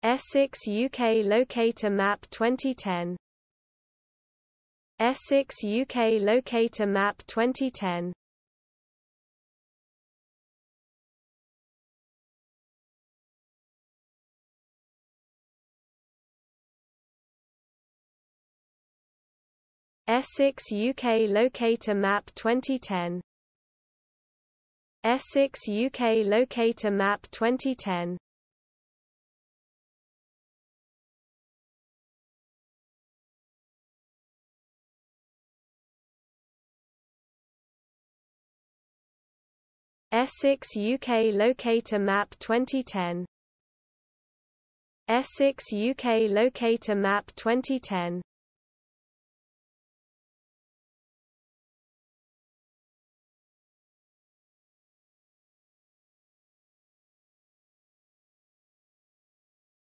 Essex UK locator map 2010. Essex UK locator map 2010. Essex UK locator map 2010. Essex UK locator map 2010. Essex UK locator map 2010. Essex UK locator map 2010.